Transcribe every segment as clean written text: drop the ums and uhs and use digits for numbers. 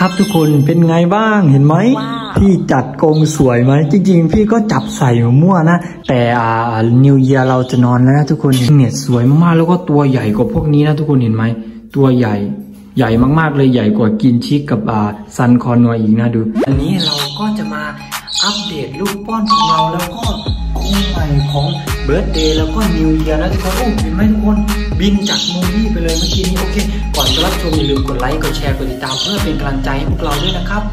ครับทุกคนเป็นไงบ้างเห็นไหมพี่จัดกรงสวยไหมจริงๆพี่ก็จับใส่มั่วนะแต่นิวเยียร์เราจะนอนแล้วนะทุกคนเนี่ยสวยมากแล้วก็ตัวใหญ่กว่าพวกนี้นะทุกคนเห็นไหมตัวใหญ่มากๆเลยใหญ่กว่ากินชิกกับซันคอนัวอีกนะดูอันนี้เราก็จะมาอัปเดตลูกป้อนของเราแล้วก็คู่ใหม่ของเบิร์ธเดย์แล้วก็นิวเยียร์นะทุกคนเห็นไหมทุกคนบินจากมูวี่ไปเลยเมื่อกี้นี้โอเคก่อนจะรับชมอย่าลืมกดไลค์กดแชร์กดติดตามเพื่อเป็นกำลังใจให้พวกเราด้วยนะครับ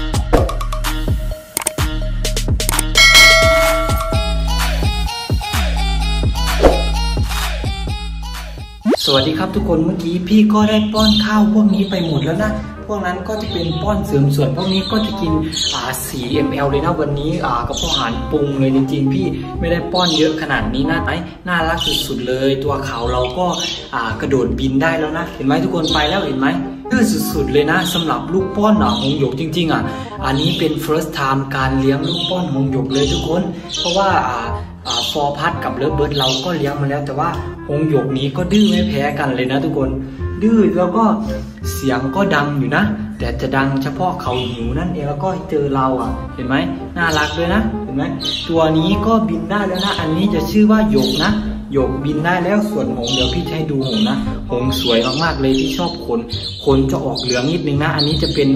สวัสดีครับทุกคนเมื่อกี้พี่ก็ได้ป้อนข้าวพวกนี้ไปหมดแล้วนะพวกนั้นก็จะเป็นป้อนเสริมส่วนพวกนี้ก็จะกิน4 ml เลยนะวันนี้กระเพาะอาหารปรุงเลยจริงๆพี่ไม่ได้ป้อนเยอะขนาดนี้นะน่ารักสุดๆเลยตัวเขาเราก็กระโดดบินได้แล้วนะเห็นไหมทุกคนไปแล้วเห็นไหมดื้อสุดๆเลยนะสำหรับลูกป้อนหงส์หยกจริงๆอันนี้เป็น first time การเลี้ยงลูกป้อนหงส์หยกเลยทุกคนเพราะว่าฟอร์พัดกับเลิฟเบิร์ดเราก็เลี้ยงมาแล้วแต่ว่าหงส์หยกนี้ก็ดื้อไม่แพ้กันเลยนะทุกคนดื้อแล้วก็เสียงก็ดังอยู่นะแต่จะดังเฉพาะเขาหิวนั่นเองแล้วก็เจอเราเห็นไหมน่ารักเลยนะเห็นไหมตัวนี้ก็บินได้แล้วนะอันนี้จะชื่อว่าหยกนะหยกบินได้แล้วส่วนหงส์เดี๋ยวพี่ให้ดูหงส์นะหงส์สวยมากๆเลยที่ชอบขนจะออกเหลืองนิดนึงนะอันนี้จะเป็น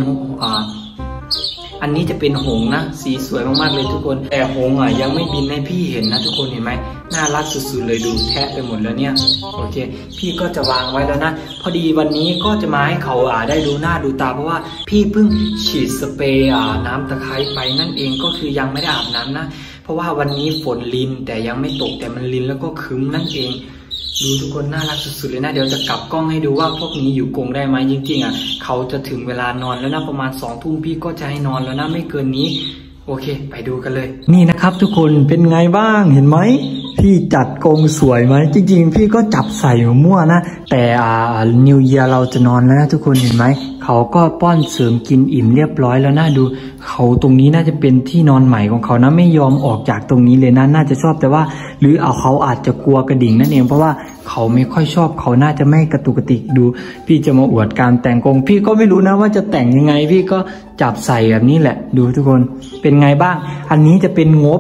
หงส์นะสีสวยมากๆเลยทุกคนแต่หงส์ยังไม่บินให้พี่เห็นนะทุกคนเห็นไหมน่ารักสุดๆเลยดูแทะไปหมดแล้วเนี่ยโอเคพี่ก็จะวางไว้แล้วนะพอดีวันนี้ก็จะมาให้เขาได้ดูหน้าดูตาเพราะว่าพี่เพิ่งฉีดสเปรย์น้ำตะไคร้ไปนั่นเองก็คือยังไม่ได้อาบน้ำนะเพราะว่าวันนี้ฝนลินแต่ยังไม่ตกแต่มันลินแล้วก็ครึ้มนั่นเองดูทุกคนน่ารักสุดๆเลยนะเดี๋ยวจะกลับกล้องให้ดูว่าพวกนี้อยู่กรงได้ไหมจริงๆเขาจะถึงเวลานอนแล้วนะประมาณ2 ทุ่มพี่ก็จะให้นอนแล้วนะไม่เกินนี้โอเคไปดูกันเลยนี่นะครับทุกคนเป็นไงบ้างเห็นไหมพี่จัดกรงสวยไหมจริงๆพี่ก็จับใส่มั่วนะแต่นิวเยียร์เราจะนอนแล้วนะทุกคนเห็นไหมเขาก็ป้อนเสริมกินอิ่มเรียบร้อยแล้วนะดูเขาตรงนี้น่าจะเป็นที่นอนใหม่ของเขานะไม่ยอมออกจากตรงนี้เลยนะน่าจะชอบแต่ว่าหรือเขาอาจจะกลัวกระดิ่งนั่นเองเพราะว่าเขาไม่ค่อยชอบเขาน่าจะไม่กระตุกกระติกดูพี่จะมาอวดการแต่งกรงพี่ก็ไม่รู้นะว่าจะแต่งยังไงพี่ก็จับใส่แบบนี้แหละดูทุกคนเป็นไงบ้างอันนี้จะเป็นงบ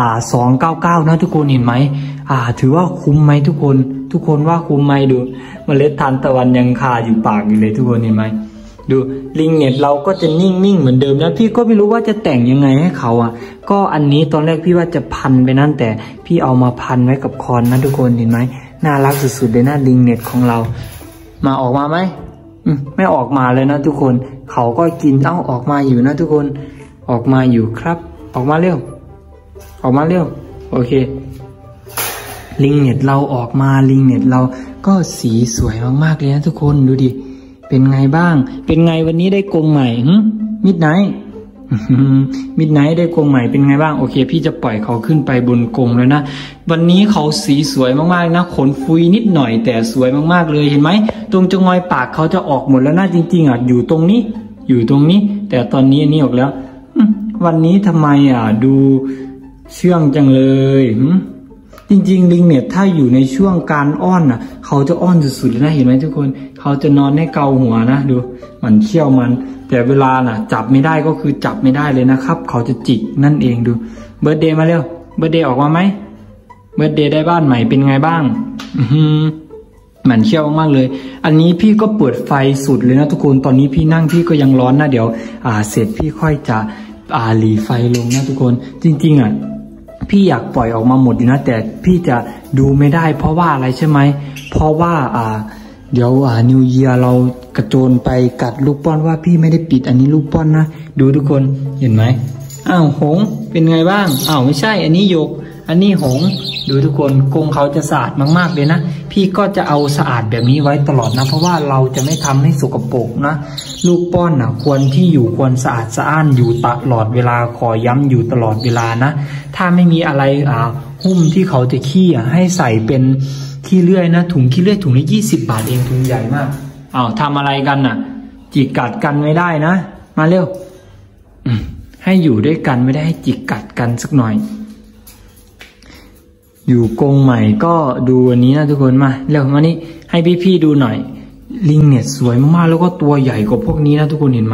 299นะทุกคนเห็นไหมถือว่าคุ้มไหมทุกคนว่าคุ้มไหมดูเมล็ดทานตะวันยังคาอยู่ปากอยู่เลยทุกคนเห็นไหมดูลิงเน็ตเราก็จะนิ่งเหมือนเดิมนะพี่ก็ไม่รู้ว่าจะแต่งยังไงให้เขาก็อันนี้ตอนแรกพี่ว่าจะพันไปนั่นแต่พี่เอามาพันไว้กับคอนนะทุกคนเห็นไหมน่ารักสุดๆเลยนะลิงเน็ตของเรามาออกมาไหมไม่ออกมาเลยนะทุกคนเขาก็กินออกมาอยู่นะทุกคนออกมาอยู่ครับออกมาเร็วโอเคลิงเน็ตเราออกมาลิงเน็ตเราก็สีสวยมากๆเลยนะทุกคนดูดิเป็นไงบ้างเป็นไงวันนี้ได้กรงใหม่มิดไนท์ได้กรงใหม่เป็นไงบ้างโอเคพี่จะปล่อยเขาขึ้นไปบนกรงแล้วนะวันนี้เขาสีสวยมากๆนะขนฟุยนิดหน่อยแต่สวยมากๆเลยเห็นไหมตรงจงอยปากเขาจะออกหมดแล้วนะจริงๆอยู่ตรงนี้แต่ตอนนี้อันนี้ออกแล้ววันนี้ทำไมดูเชื่องจังเลยจริงๆลิงเนี่ยถ้าอยู่ในช่วงการอ้อนเขาจะอ้อนสุดๆเลยนะเห็นไหมทุกคนเขาจะนอนให้เกาหัวนะดูมันเขี้ยวมันแต่เวลาจับไม่ได้ก็คือจับไม่ได้เลยนะครับเขาจะจิกนั่นเองดูเบิร์ธเดย์มาเร็วเบิร์ธเดย์ออกมาไหมเบิร์ธเดย์ได้บ้านใหม่เป็นไงบ้างมันเขี้ยวมากเลยอันนี้พี่ก็เปิดไฟสุดเลยนะทุกคนตอนนี้พี่นั่งพี่ก็ยังร้อนนะเดี๋ยวเสร็จพี่ค่อยจะหลีไฟลงนะทุกคนจริงๆพี่อยากปล่อยออกมาหมดอยู่นะแต่พี่จะดูไม่ได้เพราะว่าอะไรใช่ไหมเพราะว่าเดี๋ยวนิวเยียร์เรากระโจนไปกัดลูกป้อนว่าพี่ไม่ได้ปิดอันนี้ลูกป้อนนะดูทุกคนเห็นไหมหงเป็นไงบ้างไม่ใช่อันนี้หยกอันนี้หงดูทุกคนกรงเขาจะสะอาดมากๆเลยนะพี่ก็จะเอาสะอาดแบบนี้ไว้ตลอดนะเพราะว่าเราจะไม่ทำให้สกปรกนะลูกป้อนควรสะอาดสะอ้านอยู่ตลอดเวลาขอย้ำอยู่ตลอดเวลานะถ้าไม่มีอะไรหุ้มที่เขาจะขี้ให้ใส่เป็นขี้เลื่อยนะถุงขี้เลื่อยถุงละ20 บาทเองถุงใหญ่มากทำอะไรกันจิกกัดกันไม่ได้นะมาเร็วให้อยู่ด้วยกันไม่ได้ให้จิกกัดกันสักหน่อยอยู่กรงใหม่ก็ดูอันนี้นะทุกคนมาเร็วมานี่ให้พี่ๆดูหน่อยลิงเนี่ยสวยมากๆแล้วก็ตัวใหญ่กว่าพวกนี้นะทุกคนเห็นไหม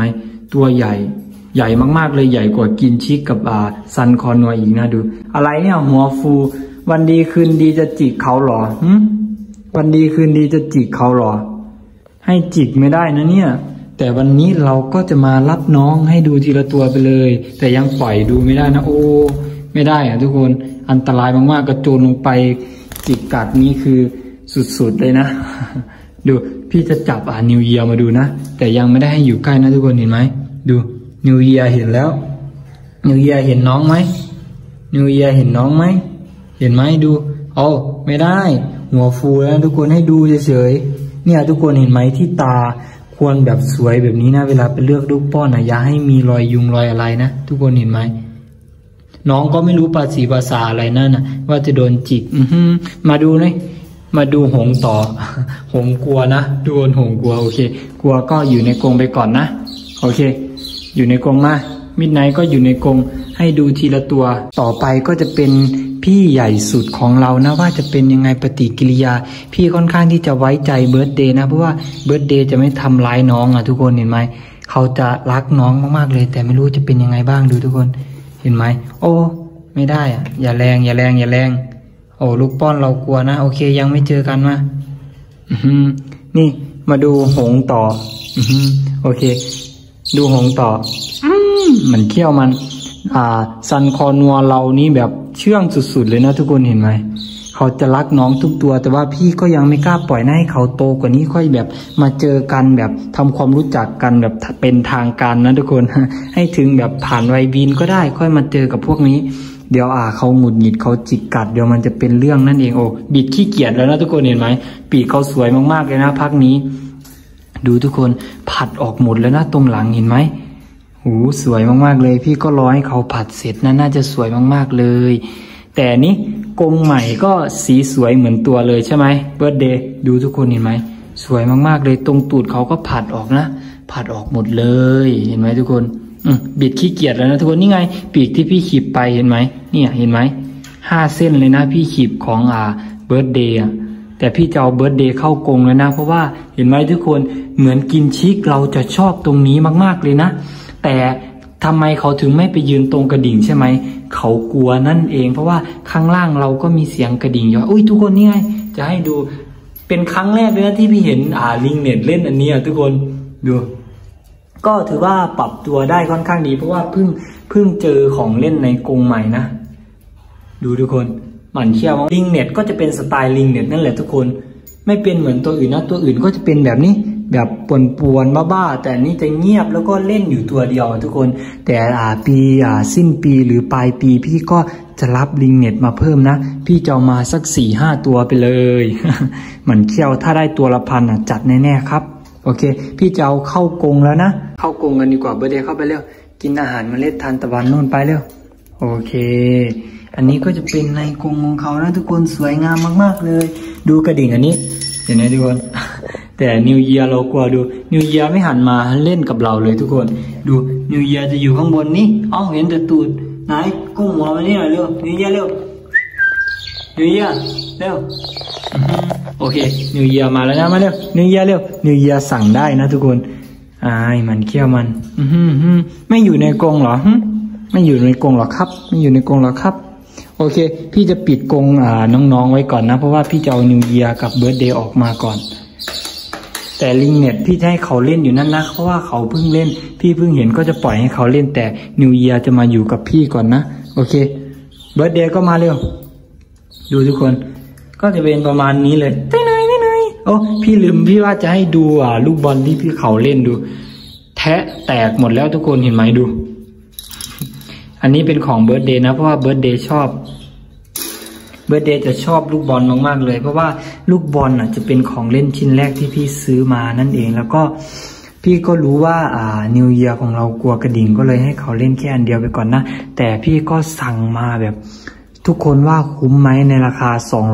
ตัวใหญ่มากๆเลยใหญ่กว่ากินชิกกับซันคอนัวอีกนะดูอะไรเนี่ยหัวฟูวันดีคืนดีจะจิกเขาหรอวันดีคืนดีจะจิกเขาหรอให้จิกไม่ได้นะเนี่ยแต่วันนี้เราก็จะมารับน้องให้ดูทีละตัวไปเลยแต่ยังปล่อยดูไม่ได้นะโอ้ไม่ได้อะทุกคนอันตรายมากๆกระโจนลงไปจิกกัดนี้คือสุดๆเลยนะดูพี่จะจับนิวเยียมาดูนะแต่ยังไม่ได้ให้อยู่ใกล้นะทุกคนเห็นไหมดูนิวเยียเห็นแล้วนิวเยียเห็นน้องไหมนิวเยียเห็นน้องไหมเห็นไหมดูโอ้ไม่ได้หัวฟูแล้วทุกคนให้ดูเฉยๆเนี่ยทุกคนเห็นไหมที่ตาควรแบบสวยแบบนี้นะเวลาไปเลือกลูกป้อนอย่าให้มีรอยยุงรอยอะไรนะทุกคนเห็นไหมน้องก็ไม่รู้ภาษาอะไรนั่นนะว่าจะโดนจิกมาดูเลยมาดูหงต่อหงกลัวนะโดนหงกลัวโอเคกลัวก็อยู่ในกรงไปก่อนนะโอเคอยู่ในกรงมามิดไนท์ก็อยู่ในกรงให้ดูทีละตัวต่อไปก็จะเป็นพี่ใหญ่สุดของเรานะว่าจะเป็นยังไงปฏิกิริยาพี่ค่อนข้างที่จะไว้ใจเบิร์ธเดย์นะเพราะว่าเบิร์ธเดย์จะไม่ทำร้ายน้องทุกคนเห็นไหมเขาจะรักน้องมากๆเลยแต่ไม่รู้จะเป็นยังไงบ้างดูทุกคนเห็นไหมโอ้ไม่ได้อย่าแรงโอ้ลูกป้อนเรากลัวนะโอเคยังไม่เจอกันมานี่มาดูหงต่อโอเคดูหงต่อมันเขี้ยวมันซันคอนัวเรานี่แบบเชื่องสุดๆเลยนะทุกคนเห็นไหมเขาจะรักน้องทุกตัวแต่ว่าพี่ก็ยังไม่กล้าปล่อยให้เขาโตกว่านี้ค่อยแบบมาเจอกันแบบทำความรู้จักกันแบบเป็นทางการนะทุกคนให้ถึงแบบผ่านวัยบีนก็ได้ค่อยมาเจอกับพวกนี้เดี๋ยวเขาหงุดหงิดเขาจิกกัดเดี๋ยวมันจะเป็นเรื่องนั่นเองโอ้บิดขี้เกียจแล้วนะทุกคนเห็นไหมปีกเขาสวยมากๆเลยนะพักนี้ดูทุกคนผัดออกหมดแล้วนะตรงหลังเห็นไหมสวยมากๆเลยพี่ก็รอให้เขาผัดเสร็จนะน่าจะสวยมากๆเลยแต่นี้กรงใหม่ก็สีสวยเหมือนตัวเลยใช่ไหมเบิร์ธเดย์ดูทุกคนเห็นไหมสวยมากๆเลยตรงตูดเขาก็ผัดออกนะผัดออกหมดเลยเห็นไหมทุกคนบิดขี้เกียจแล้วนะทุกคนนี่ไงปีกที่พี่ขีบไปเห็นไหมเนี่ยเห็นไหม5 เส้นเลยนะพี่ขีบของเบิร์ธเดย์แต่พี่จะเอาเบิร์ธเดย์เข้ากรงแล้วนะเพราะว่าเห็นไหมทุกคนเหมือนกินชิกเราจะชอบตรงนี้มากๆเลยนะแต่ทำไมเขาถึงไม่ไปยืนตรงกระดิ่งใช่ไหมเขากลัวนั่นเองเพราะว่าข้างล่างเราก็มีเสียงกระดิ่งอยู่อุ้ยทุกคนนี่ไงจะให้ดูเป็นครั้งแรกเลยนะที่พี่เห็นลิงเน็ตเล่นอันนี้ทุกคนดูก็ถือว่าปรับตัวได้ค่อนข้างดีเพราะว่าเพิ่งเจอของเล่นในกรงใหม่นะดูทุกคนหมั่นเขี้ยวลิงเน็ตก็จะเป็นสไตล์ลิงเน็ตนั่นแหละทุกคนไม่เป็นเหมือนตัวอื่นนะตัวอื่นก็จะเป็นแบบนี้แบบป่วนบ้าๆแต่นี้จะเงียบแล้วก็เล่นอยู่ตัวเดียวทุกคนแต่ปีสิ้นปีหรือปลายปีพี่ก็จะรับลิงเน็ตมาเพิ่มนะพี่จะเอามาสัก 4-5 ตัวไปเลย หมั่นเขี้ยวถ้าได้ตัวละพันจัดแน่ๆครับโอเคพี่จะเอาเข้ากรงแล้วนะเข้ากรงกันดีกว่าเบอร์เดย์เข้าไปเร็วกินอาหารเมล็ดทานตะวันนู่นไปเร็วโอเคอันนี้ก็จะเป็นในกรงของเขานะทุกคนสวยงามมากๆเลยดูกระดิ่งอันนี้เห็นไหมทุกคน แต่นิวเยียร์เรากลัวดูนิวเยียร์ไม่หันมาเล่นกับเราเลยทุกคนดูนิวเยียร์จะอยู่ข้างบนนี้เห็นแต่ตูดไหนก้มหัวมานี่หน่อยเร็วนิวเยียร์เร็วนิวเยียร์เร็วโอเคนิวเยียร์มาแล้วนะมาเร็วนิวเยียร์เร็วนิวเยียร์สั่งได้นะทุกคนมันเขี้ยวมันไม่อยู่ในกรงเหรอไม่อยู่ในกรงหรอครับไม่อยู่ในกรงหรอครับโอเคพี่จะปิดกรงน้องๆไว้ก่อนนะเพราะว่าพี่จะเอานิวเยียร์กับเบิร์ธเดย์ออกมาก่อนแต่ลิงเน็ตพี่จะให้เขาเล่นอยู่นั่นนะเพราะว่าเขาเพิ่งเล่นพี่เพิ่งเห็นก็จะปล่อยให้เขาเล่นแต่นิวเยียร์จะมาอยู่กับพี่ก่อนนะโอเคเบิร์ธเดย์ก็มาเร็วดูทุกคนก็จะเป็นประมาณนี้เลยได้ไหนโอ้พี่ลืมพี่ว่าจะให้ดูลูกบอลที่พี่เขาเล่นดูแทะแตกหมดแล้วทุกคนเห็นไหมดูอันนี้เป็นของเบิร์ธเดย์นะเพราะว่าเบิร์ธเดย์ชอบเบิร์ธเดย์จะชอบลูกบอลมากๆเลยเพราะว่าลูกบอลจะเป็นของเล่นชิ้นแรกที่พี่ซื้อมานั่นเองแล้วก็พี่ก็รู้ว่านิวเยียร์ของเรากลัวกระดิ่งก็เลยให้เขาเล่นแค่อันเดียวไปก่อนนะแต่พี่ก็สั่งมาแบบทุกคนว่าคุ้มไหมในราคา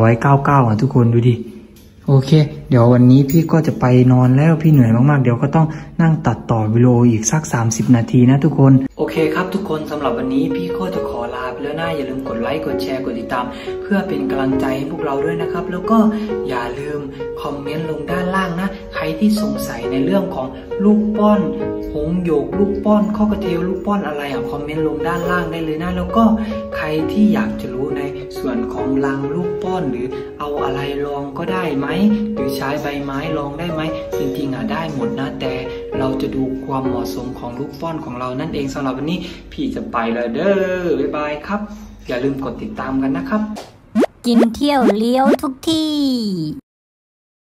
299ทุกคนดูดิโอเคเดี๋ยววันนี้พี่ก็จะไปนอนแล้วพี่เหนื่อยมากๆเดี๋ยวก็ต้องนั่งตัดต่อวิดีโออีกสัก30 นาทีนะทุกคนโอเคครับทุกคนสำหรับวันนี้พี่ก็จะขอลาไปแล้วนะอย่าลืมกดไลค์กดแชร์กดติดตามเพื่อเป็นกำลังใจให้พวกเราด้วยนะครับแล้วก็อย่าลืมคอมเมนต์ลงด้านล่างนะใครรที่สงสัยในเรื่องของลูกป้อนหงส์หยกลูกป้อนข้อกระเทลลูกป้อนอะไรคอมเมนต์ลงด้านล่างได้เลยนะแล้วก็ใครที่อยากจะรู้ในส่วนของรังลูกป้อนหรือเอาอะไรลองก็ได้ไหมหรือใช้ใบไม้ลองได้ไหมจริงๆได้หมดนะแต่เราจะดูความเหมาะสมของลูกป้อนของเรานั่นเองสำหรับวันนี้พี่จะไปแล้วเด้อบ๊ายบายครับอย่าลืมกดติดตามกันนะครับกินเที่ยวเลี้ยวทุกที่